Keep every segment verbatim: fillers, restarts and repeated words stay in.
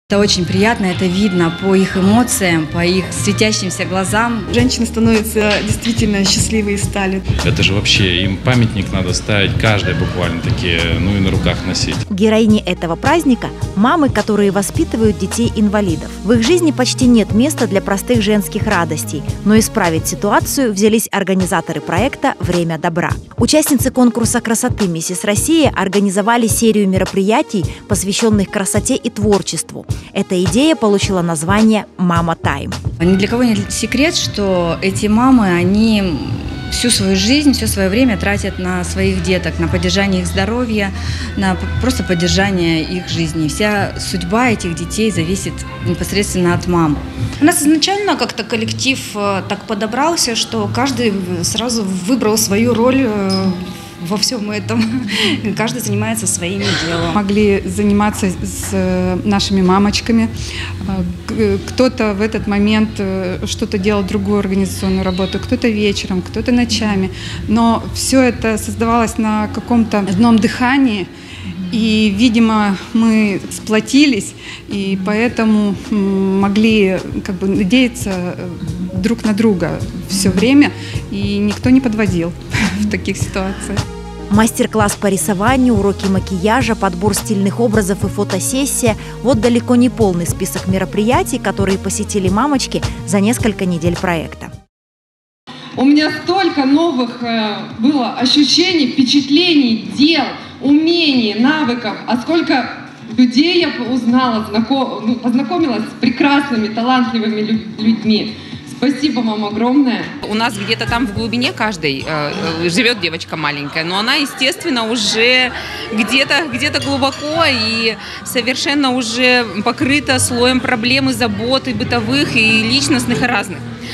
Это очень приятно, это видно по их эмоциям, по их светящимся глазам. Женщины становятся действительно счастливые стали. Это же вообще, им памятник надо ставить, каждой буквально такие, ну и на руках носить. Героини этого праздника – мамы, которые воспитывают детей-инвалидов. В их жизни почти нет места для простых женских радостей, но исправить ситуацию взялись организаторы проекта «Время добра». Участницы конкурса красоты «Миссис Россия» организовали серию мероприятий, посвященных красоте и творчеству. Эта идея получила название «Мама Тайм». Ни для кого нет секрет, что эти мамы, они всю свою жизнь, все свое время тратят на своих деток, на поддержание их здоровья, на просто поддержание их жизни. Вся судьба этих детей зависит непосредственно от мам. У нас изначально как-то коллектив так подобрался, что каждый сразу выбрал свою роль во всем этом. Каждый занимается своим делом. Могли заниматься с нашими мамочками. Кто-то в этот момент что-то делал, другую организационную работу, кто-то вечером, кто-то ночами. Но все это создавалось на каком-то одном дыхании. И, видимо, мы сплотились, и поэтому могли как бы надеяться друг на друга все время, и никто не подводил в таких ситуациях. Мастер-класс по рисованию, уроки макияжа, подбор стильных образов и фотосессия – вот далеко не полный список мероприятий, которые посетили мамочки за несколько недель проекта. У меня столько новых э, было ощущений, впечатлений, дел, умений, навыков, а сколько людей я узнала, знаком, ну, познакомилась с прекрасными, талантливыми лю людьми. Спасибо вам огромное. У нас где-то там в глубине каждой э, живет девочка маленькая, но она, естественно, уже где-то где-то глубоко и совершенно уже покрыта слоем проблем и забот, и бытовых, и личностных, и разных.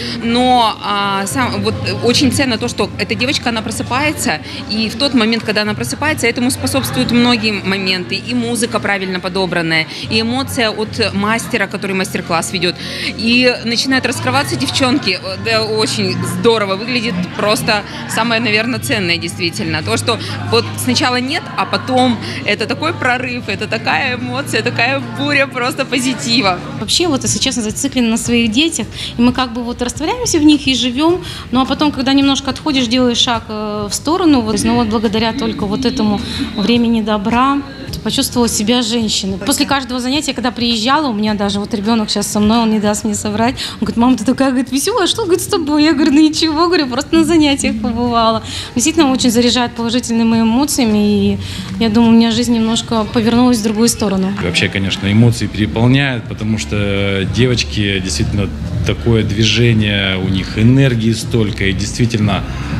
Но а, сам, вот, очень ценно то, что эта девочка, она просыпается, и в тот момент, когда она просыпается, этому способствуют многие моменты. И музыка правильно подобранная, и эмоция от мастера, который мастер-класс ведет. И начинают раскрываться девчонки. Да, очень здорово выглядит, просто самое, наверное, ценное действительно. То, что вот сначала нет, а потом это такой прорыв, это такая эмоция, такая буря просто позитива. Вообще, вот, если честно, зациклены на своих детях, и мы как бы вот растворяемся в них и живем, ну а потом, когда немножко отходишь, делаешь шаг в сторону, вот, ну вот благодаря только вот этому времени добра, почувствовала себя женщиной. После каждого занятия, когда приезжала, у меня даже вот ребенок сейчас со мной, он не даст мне соврать, он говорит: мама, ты такая, говорит, веселая, а что, говорит, с тобой? Я говорю: ну ничего, говорю, просто на занятиях побывала. Действительно, очень заряжает положительными эмоциями, и я думаю, у меня жизнь немножко повернулась в другую сторону. Вообще, конечно, эмоции переполняют, потому что девочки действительно такое движение, у них энергии столько, и действительно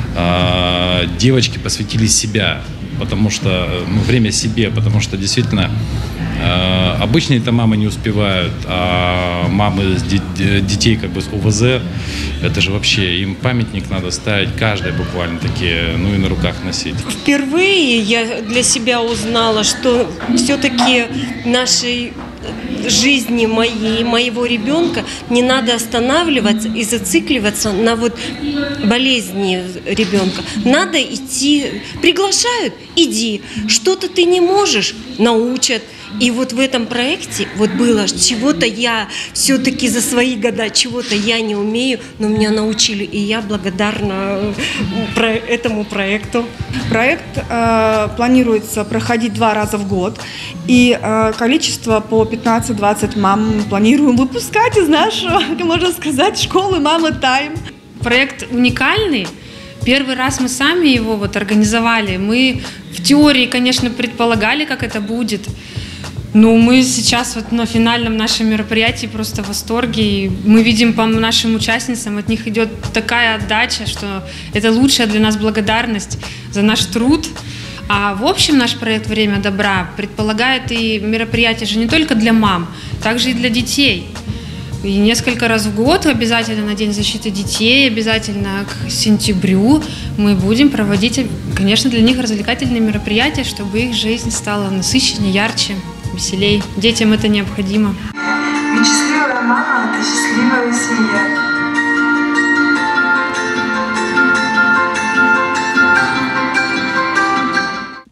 э, девочки посвятили себя, потому что, ну, время себе, потому что действительно э, обычные-то мамы не успевают, а мамы с де- детей как бы с ОВЗ, это же вообще, им памятник надо ставить, каждой буквально такие, ну и на руках носить. Впервые я для себя узнала, что все-таки нашей жизни моей, моего ребенка не надо останавливаться и зацикливаться на вот болезни ребенка. Надо идти, приглашают, иди. Что-то ты не можешь, научат. И вот в этом проекте вот было, чего-то я все-таки за свои года, чего-то я не умею, но меня научили, и я благодарна про этому проекту. Проект э, планируется проходить два раза в год, и э, количество по пятнадцать-двадцать мам планируем выпускать из нашего, можно сказать, школы «Мама Тайм». Проект уникальный. Первый раз мы сами его вот организовали. Мы в теории, конечно, предполагали, как это будет. Но мы сейчас вот на финальном нашем мероприятии просто в восторге. И мы видим по нашим участницам, от них идет такая отдача, что это лучшая для нас благодарность за наш труд. А в общем наш проект «Время добра» предполагает и мероприятия же не только для мам, также и для детей. И несколько раз в год, обязательно на День защиты детей, обязательно к сентябрю мы будем проводить, конечно, для них развлекательные мероприятия, чтобы их жизнь стала насыщеннее, ярче, веселей. Детям это необходимо. Ведь счастливая мама – это счастливая семья.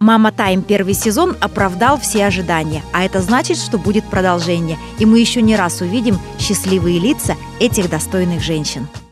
«Мама Тайм» первый сезон оправдал все ожидания, а это значит, что будет продолжение, и мы еще не раз увидим счастливые лица этих достойных женщин.